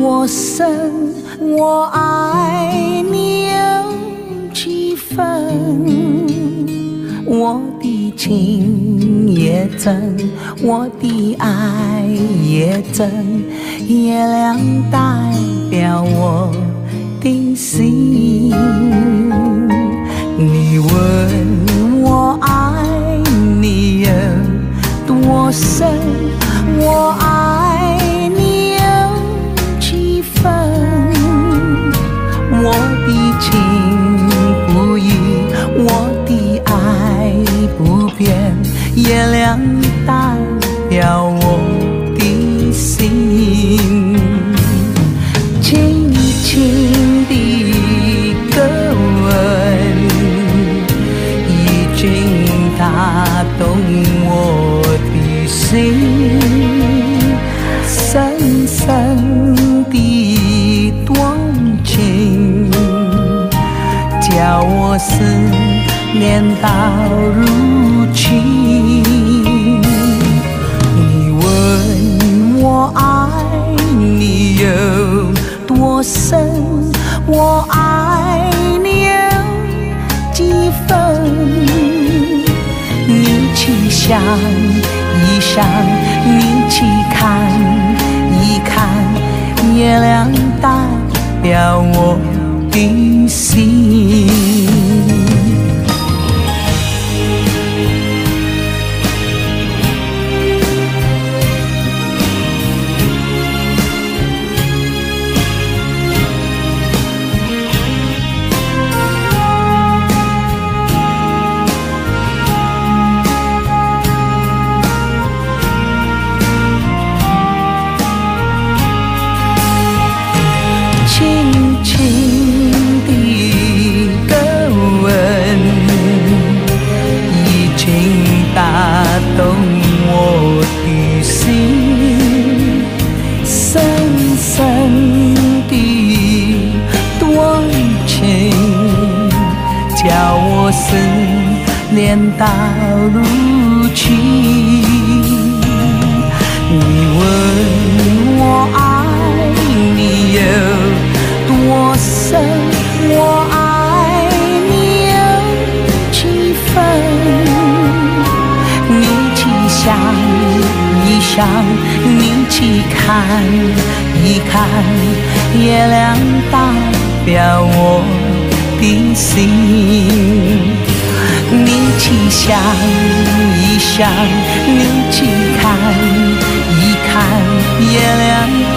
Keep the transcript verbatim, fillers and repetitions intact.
多深，我爱你有几分？我的情也真，我的爱也真，月亮代表我的心。你问我爱你有多深，我爱你有几分？我的情不移，我的爱不变，月亮代表我的心。轻轻的歌吻已经打动我的心，深深的动情，叫我思念到如今。你问我爱你有多深，我爱你有几分？你去想一想，你去看一看，月亮代表我的心。思念到如今。你问我爱你有多深，我爱你有几分？你去想一想，你去看一看，月亮代表我的心。你去想一想，你去看一看，月亮